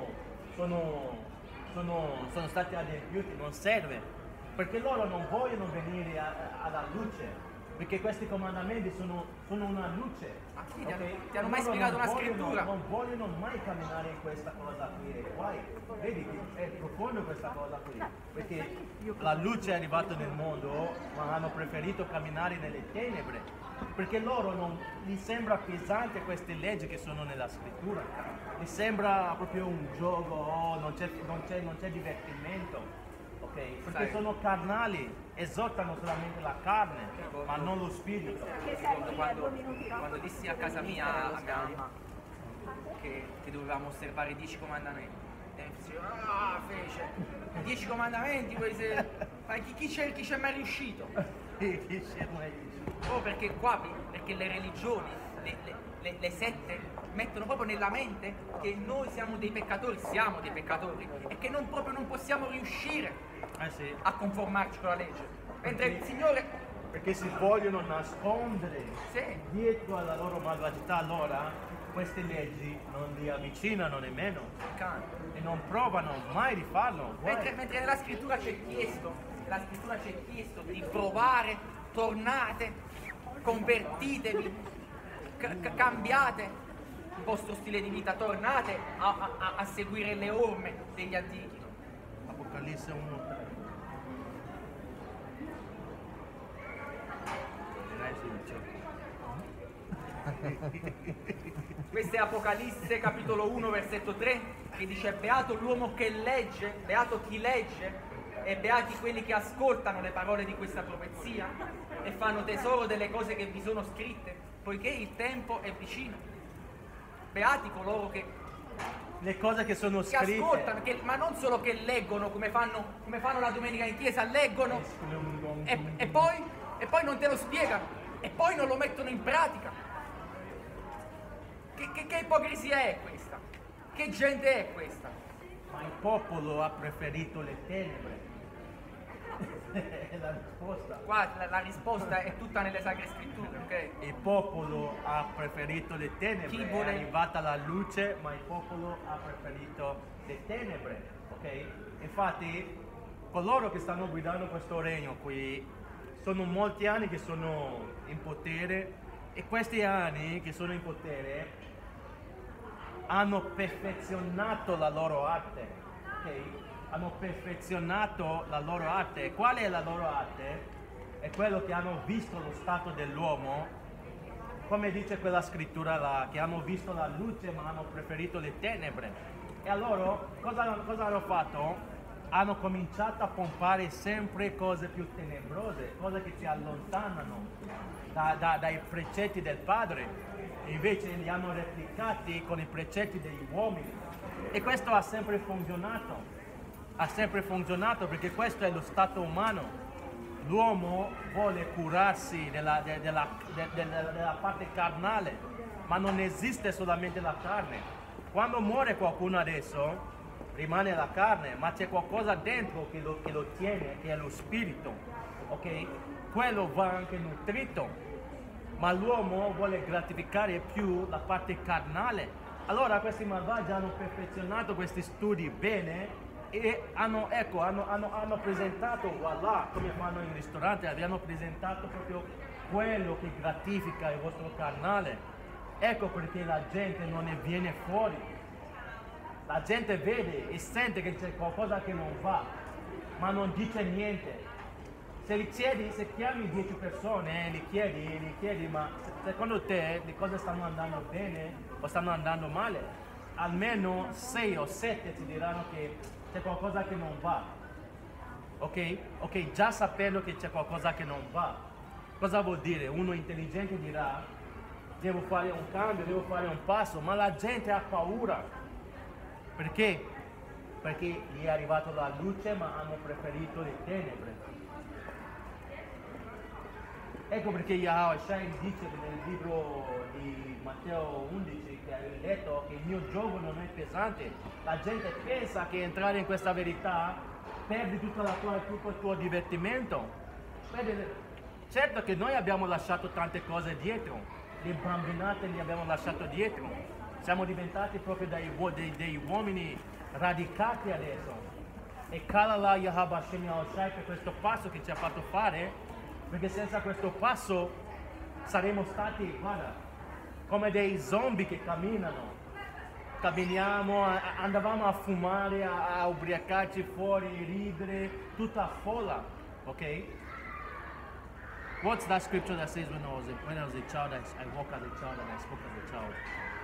sono stati adempiuti. Non serve, perché loro non vogliono venire alla luce, perché questi comandamenti sono una luce. Ah, sì, Okay? ti hanno mai Loro spiegato non una vogliono- scrittura? Non vogliono mai camminare in questa cosa qui. E poi, vedi che è profondo questa cosa qui, perché la luce è arrivata nel mondo, ma hanno preferito camminare nelle tenebre, perché loro non gli sembra pesante queste leggi che sono nella scrittura, gli sembra proprio un gioco, non c'è divertimento. Ok, perché Sai. sono carnali, esortano solamente la carne, ma non lo spirito. Ricordo quando dissi a casa mia a mia mamma che dovevamo osservare i 10 comandamenti. E mi diceva: ah, fece 10 comandamenti, ma chi c'è mai riuscito? Oh, perché perché le religioni, le sette mettono proprio nella mente che noi siamo dei peccatori e che proprio non possiamo riuscire Sì. a conformarci con la legge. Mentre il Signore, Perché si vogliono nascondere sì, dietro alla loro malvagità, allora queste leggi non li avvicinano nemmeno canta. e non provano mai di farlo. Mentre nella scrittura c'è chiesto di provare, tornate, convertitevi, cambiate il vostro stile di vita, tornate a seguire le orme degli antichi. Apocalisse 1. Questo è Apocalisse capitolo 1 versetto 3 che dice: beato l'uomo che legge, beato chi legge e beati quelli che ascoltano le parole di questa profezia e fanno tesoro delle cose che vi sono scritte, poiché il tempo è vicino. Beati coloro che Le cose che sono scritte. ascoltano, ma non solo che leggono come fanno la domenica in chiesa, leggono e poi non te lo spiegano e poi non lo mettono in pratica. Che ipocrisia è questa? Che gente è questa? Ma il popolo ha preferito le tenebre. È la risposta. Qua la risposta è tutta nelle sacre scritture, ok? Il popolo ha preferito le tenebre, Chi è vuole- arrivata la luce, ma il popolo ha preferito le tenebre, ok? Infatti, coloro che stanno guidando questo regno qui, sono molti anni che sono in potere e questi anni che sono in potere hanno perfezionato la loro arte, ok? Hanno perfezionato la loro arte. E qual è la loro arte? È quello che hanno visto lo stato dell'uomo, come dice quella scrittura là, che hanno visto la luce ma hanno preferito le tenebre. E allora cosa hanno fatto? Hanno cominciato a pompare sempre cose più tenebrose, cose che ci allontanano dai precetti del Padre. Invece li hanno replicati con i precetti degli uomini. E questo ha sempre funzionato. Ha sempre funzionato perché questo è lo stato umano. L'uomo vuole curarsi della parte carnale, ma non esiste solamente la carne. Quando muore qualcuno adesso, rimane la carne, ma c'è qualcosa dentro che lo tiene, che è lo spirito, ok? Quello va anche nutrito, ma l'uomo vuole gratificare più la parte carnale Allora questi malvagi hanno perfezionato questi studi bene e hanno presentato, voilà, come fanno in ristorante, abbiamo presentato proprio quello che gratifica il vostro carnale. Ecco perché la gente non ne viene fuori. La gente vede e sente che c'è qualcosa che non va, ma non dice niente. Se chiami 10 persone e li chiedi, ma secondo te le cose stanno andando bene o stanno andando male? Almeno 6 o 7 ti diranno che c'è qualcosa che non va. Ok? Ok, già sapendo che c'è qualcosa che non va. Cosa vuol dire? Uno intelligente dirà, devo fare un cambio, devo fare un passo, ma la gente ha paura. Perché? Perché gli è arrivata la luce, ma hanno preferito le tenebre. Ecco perché Yahweh Shai dice nel libro di Matteo 11 che hai letto che il mio gioco non è pesante. La gente pensa che entrare in questa verità perdi tutto il tuo divertimento. Certo che noi abbiamo lasciato tante cose dietro, le bambinate le abbiamo lasciato dietro. Siamo diventati proprio degli uomini radicati adesso. E Kalala Yahweh Hashem Shai per questo passo che ci ha fatto fare, perché senza questo passo saremmo stati, guarda, come dei zombie che camminano. Camminiamo, andavamo a fumare, a ubriacarci fuori, ridere, tutta folla, ok? What's that scripture that says when I was a child, I walked as a child and I spoke as a child?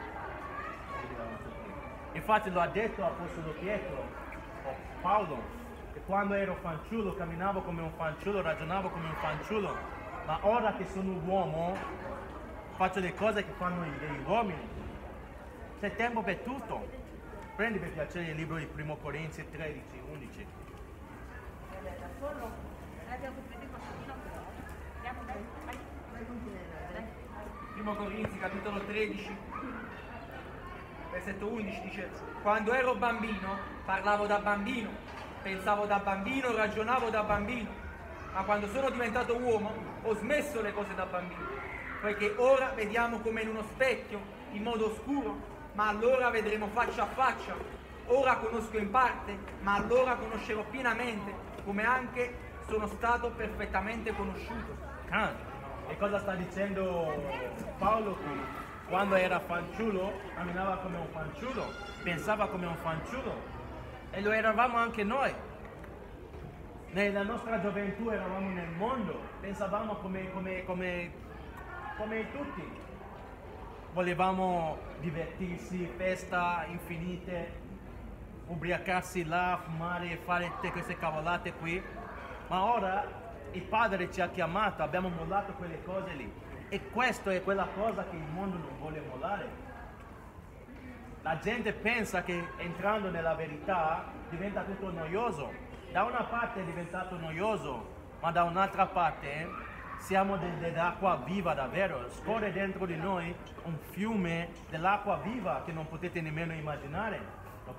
Infatti lo ha detto Apostolo Pietro, o Paolo, che quando ero fanciullo camminavo come un fanciullo, ragionavo come un fanciullo, ma ora che sono un uomo faccio le cose che fanno degli uomini. C'è tempo per tutto. Prendi per piacere il libro di 1 Corinzi 13, 11. Primo Corinzi capitolo 13 versetto 11 dice: quando ero bambino parlavo da bambino, pensavo da bambino, ragionavo da bambino, ma quando sono diventato uomo ho smesso le cose da bambino, poiché ora vediamo come in uno specchio, in modo oscuro, ma allora vedremo faccia a faccia. Ora conosco in parte, ma allora conoscerò pienamente, come anche sono stato perfettamente conosciuto. E cosa sta dicendo Paolo qui? Quando era fanciullo, camminava come un fanciullo, pensava come un fanciullo, e lo eravamo anche noi. Nella nostra gioventù eravamo nel mondo, pensavamo come tutti. Volevamo divertirsi, festa infinite, ubriacarsi là, fumare, fare tutte queste cavolate qui. Ma ora il Padre ci ha chiamato, abbiamo mollato quelle cose lì. E questa è quella cosa che il mondo non vuole mollare. La gente pensa che entrando nella verità diventa tutto noioso. Da una parte è diventato noioso, ma da un'altra parte siamo dell'acqua viva davvero. Scorre dentro di noi un fiume dell'acqua viva che non potete nemmeno immaginare, ok?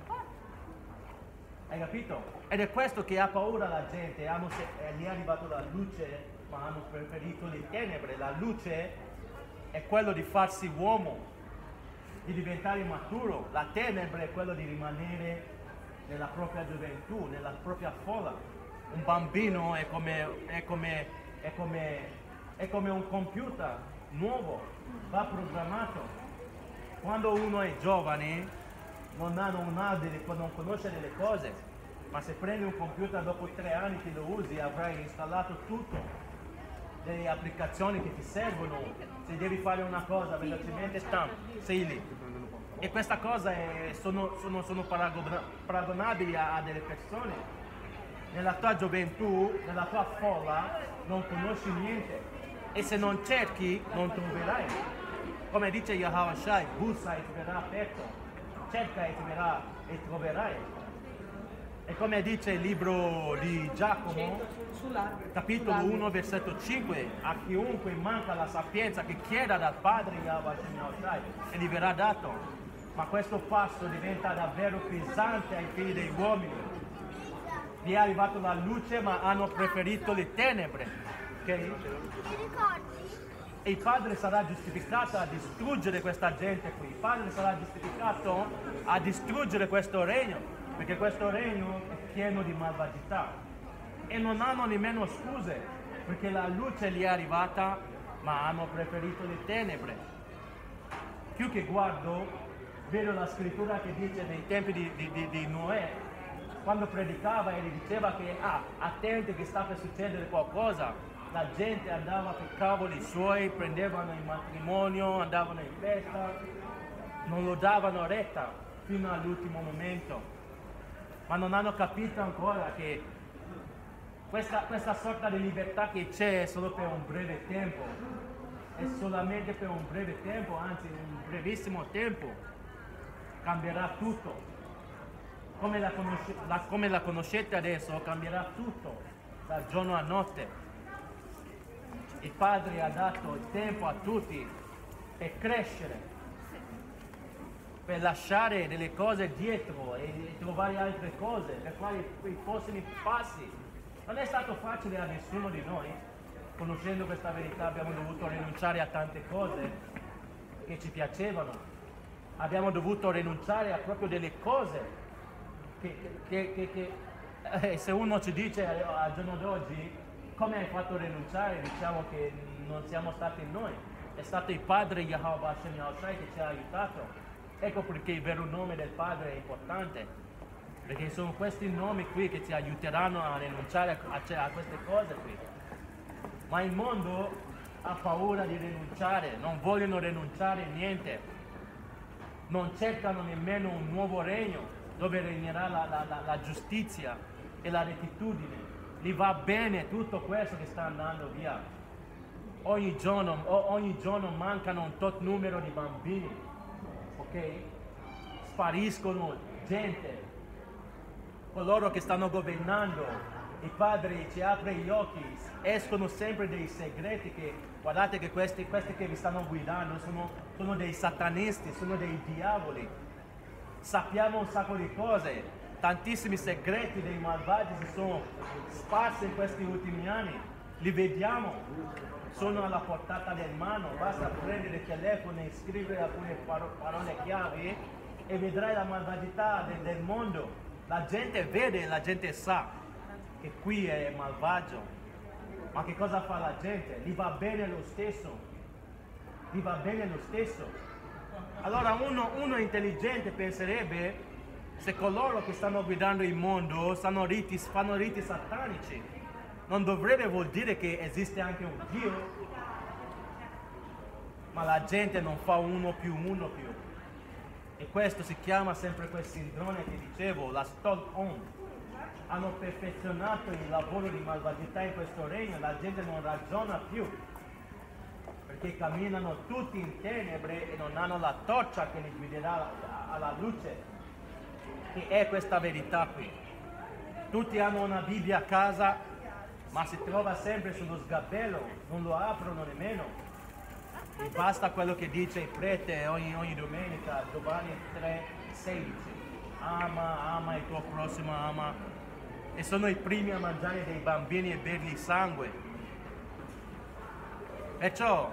Hai capito? Ed è questo che ha paura la gente. Gli è arrivata la luce, ma hanno preferito le tenebre. La luce è quello di farsi uomo, di diventare maturo. La tenebra è quello di rimanere nella propria gioventù, nella propria folla. Un bambino è come un computer nuovo, va programmato. Quando uno è giovane non conosce delle cose, ma se prendi un computer dopo 3 anni che lo usi avrai installato tutto, delle applicazioni che ti servono. Se devi fare una cosa velocemente, sei lì. E questa cosa sono paragonabili a delle persone. Nella tua gioventù, nella tua folla, non conosci niente, e se non cerchi non troverai. Come dice Yahweh Shai, bussa e ti verrà aperto, cerca e ti verrà e troverai. E come dice il libro di Giacomo, capitolo 1, versetto 5, a chiunque manca la sapienza che chieda dal Padre Yahweh Shai e gli verrà dato. Ma questo passo diventa davvero pesante ai figli degli uomini. Gli è arrivata la luce, ma hanno preferito le tenebre. Ok? Ti ricordi? E il Padre sarà giustificato a distruggere questa gente qui. Il Padre sarà giustificato a distruggere questo regno, perché questo regno è pieno di malvagità. E non hanno nemmeno scuse, perché la luce gli è arrivata, ma hanno preferito le tenebre. Più che guardo, vedo la scrittura che dice nei tempi di Noè, quando predicava e gli diceva che attenti che sta per succedere qualcosa, la gente andava per cavoli suoi, prendevano il matrimonio, andavano in festa, non lo davano retta fino all'ultimo momento, ma non hanno capito ancora che questa sorta di libertà che c'è è solo per un breve tempo, è solamente per un breve tempo, anzi un brevissimo tempo, cambierà tutto. Come la conoscete adesso, cambierà tutto, dal giorno a notte. Il Padre ha dato il tempo a tutti per crescere, per lasciare delle cose dietro e trovare altre cose, per fare i prossimi passi. Non è stato facile a nessuno di noi. Conoscendo questa verità abbiamo dovuto rinunciare a tante cose che ci piacevano. Abbiamo dovuto rinunciare a proprio delle cose che se uno ci dice al giorno d'oggi come hai fatto rinunciare, diciamo che non siamo stati noi, è stato il Padre Yahweh Hashem Yahushai che ci ha aiutato. Ecco perché il vero nome del Padre è importante, perché sono questi nomi qui che ti aiuteranno a rinunciare a queste cose qui. Ma il mondo ha paura di rinunciare, non vogliono rinunciare a niente, non cercano nemmeno un nuovo regno dove regnerà la giustizia e la rettitudine. Gli va bene tutto questo che sta andando via. Ogni giorno mancano un tot numero di bambini, ok? Spariscono gente. Coloro che stanno governando, il Padre ci apre gli occhi, escono sempre dei segreti che, guardate che questi che vi stanno guidando sono dei satanisti, sono dei diavoli. Sappiamo un sacco di cose, tantissimi segreti dei malvagi si sono sparsi in questi ultimi anni, li vediamo, sono alla portata del mano, basta prendere il telefono e scrivere alcune parole chiave e vedrai la malvagità del mondo. La gente vede, la gente sa che qui è malvagio, ma che cosa fa la gente? Gli va bene lo stesso, gli va bene lo stesso. Allora uno intelligente penserebbe, se coloro che stanno guidando il mondo fanno riti satanici, non dovrebbe vuol dire che esiste anche un Dio, ma la gente non fa uno più. E questo si chiama sempre quel sindrome che dicevo, la Stockholm. Hanno perfezionato il lavoro di malvagità in questo regno, la gente non ragiona più, perché camminano tutti in tenebre e non hanno la torcia che li guiderà alla luce, che è questa verità qui. Tutti hanno una Bibbia a casa, ma si trova sempre sullo sgabello, non lo aprono nemmeno. E basta quello che dice il prete ogni domenica, Giovanni 3,16. Ama il tuo prossimo, ama. E sono i primi a mangiare dei bambini e bergli sangue. Perciò,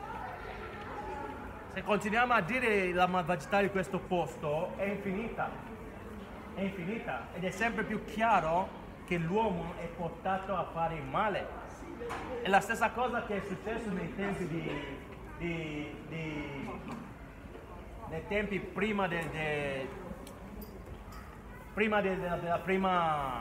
se continuiamo a dire la malvagità di questo posto, è infinita, ed è sempre più chiaro che l'uomo è portato a fare il male. È la stessa cosa che è successo nei tempi nei tempi prima della prima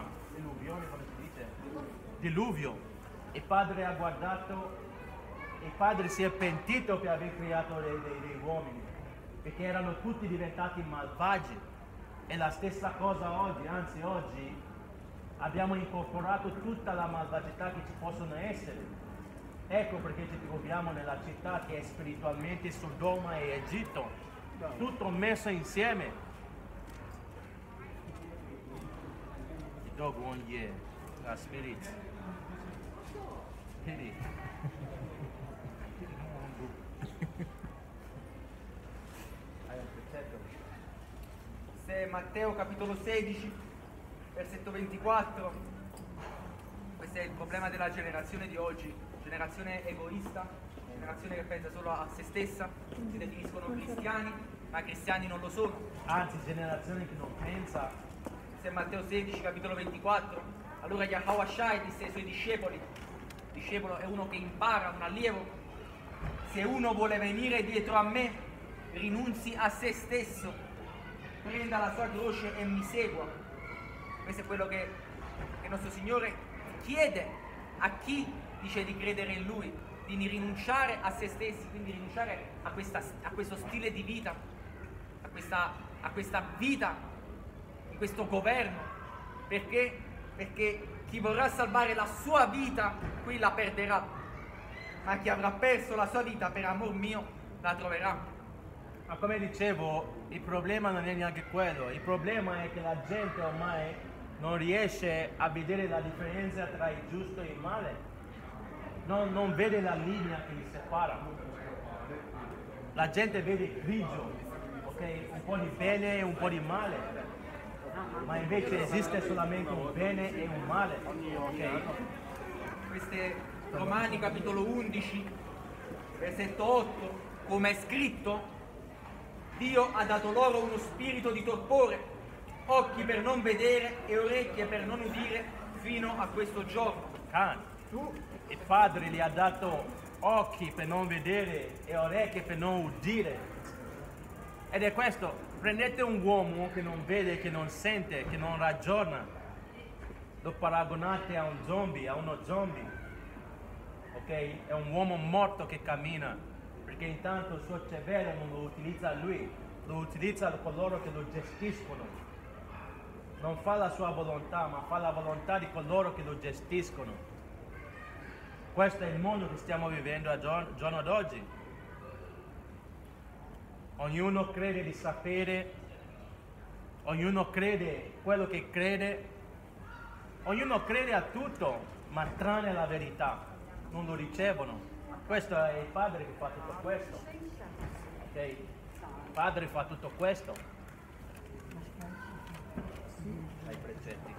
diluvio. Il Padre ha guardato, il Padre si è pentito per aver creato dei uomini, perché erano tutti diventati malvagi. È la stessa cosa oggi, anzi oggi abbiamo incorporato tutta la malvagità che ci possono essere. Ecco perché ci troviamo nella città che è spiritualmente Sodoma e Egitto, tutto messo insieme. The dog won't hear, spirit. Pity. Se Matteo capitolo 16, versetto 24, questo è il problema della generazione di oggi, generazione egoista, generazione che pensa solo a se stessa, si definiscono cristiani, ma cristiani non lo sono. Anzi, generazione che non pensa. Se Matteo 16, capitolo 24, allora Yahweh Shai disse ai suoi discepoli, discepolo è uno che impara, un allievo, se uno vuole venire dietro a me, rinunzi a se stesso, prenda la sua croce e mi segua. Questo è quello che il nostro Signore chiede a chi dice di credere in Lui, di rinunciare a se stessi, quindi rinunciare a questo stile di vita, a questa vita, in questo governo. Perché? Perché chi vorrà salvare la sua vita, qui la perderà, ma chi avrà perso la sua vita per amor mio, la troverà. Ma come dicevo, il problema non è neanche quello, il problema è che la gente ormai non riesce a vedere la differenza tra il giusto e il male, non vede la linea che li separa. La gente vede grigio, ok? Un po' di bene e un po' di male, ma invece esiste solamente un bene e un male, ok? Queste Romani capitolo 11, versetto 8, come è scritto, Dio ha dato loro uno spirito di torpore, occhi per non vedere e orecchie per non udire fino a questo giorno. Il Padre gli ha dato occhi per non vedere e orecchie per non udire. Ed è questo, prendete un uomo che non vede, che non sente, che non ragiona, lo paragonate a un zombie, a uno zombie, ok? È un uomo morto che cammina, perché intanto il suo cervello non lo utilizza lui, lo utilizza coloro che lo gestiscono. Non fa la sua volontà, ma fa la volontà di coloro che lo gestiscono. Questo è il mondo che stiamo vivendo al giorno d'oggi. Ognuno crede di sapere, ognuno crede quello che crede, ognuno crede a tutto, ma tranne la verità. Non lo ricevono. Questo è il Padre che fa tutto questo. Ok? Il Padre fa tutto questo. Ai precetti.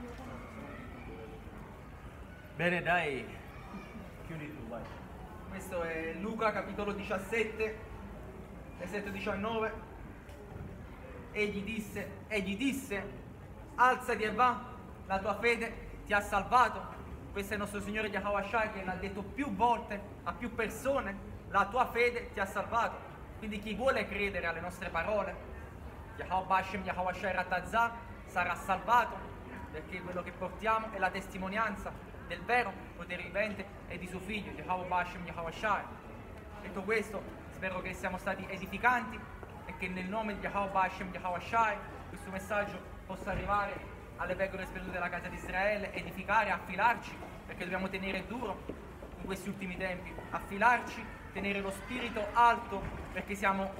Bene, dai, chiudi tu, vai. Questo è Luca capitolo 17, versetto 19. Egli disse, alzati e va, la tua fede ti ha salvato. Questo è il nostro Signore Yahweh Shai che l'ha detto più volte a più persone, la tua fede ti ha salvato. Quindi chi vuole credere alle nostre parole, Yahweh Hashem, Yahweh Shai Ratazah, sarà salvato, perché quello che portiamo è la testimonianza del vero potere vivente e di suo figlio, Yahweh Hashem, Yahweh Shai. Detto questo, spero che siamo stati edificanti e che nel nome di Yahweh Hashem, Yahweh Shai, questo messaggio possa arrivare alle pecore sperdute della casa di Israele, edificare, affilarci, perché dobbiamo tenere duro in questi ultimi tempi, affilarci, tenere lo spirito alto, perché siamo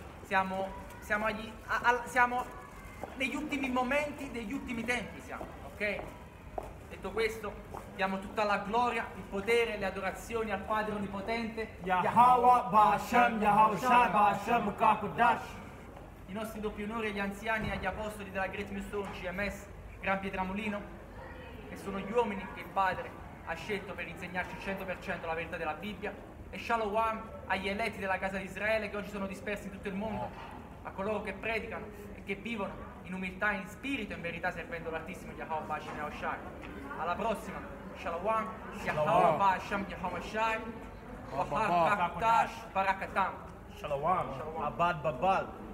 negli ultimi momenti degli ultimi tempi, ok? Detto questo, diamo tutta la gloria, il potere, le adorazioni al Padre Onnipotente, Yahweh Ba'Hashem, Yahweh Shai Ba'Hashem Mukakodash. i nostri doppi onori agli anziani e agli apostoli della Great Millstone CMS Gran Pietramolino, che sono gli uomini che il Padre ha scelto per insegnarci il 100% la verità della Bibbia, e Shalom agli eletti della casa di Israele che oggi sono dispersi in tutto il mondo, a coloro che predicano e che vivono in umiltà, in spirito e in verità servendo l'Altissimo Yahweh Ba'Hashem Yahweh Shai. Alla prossima, Shalom, Yahweh Ba'Hashem Yahweh Shai, Wahar Kakutash Barakatam. Shalom, Abad Babal.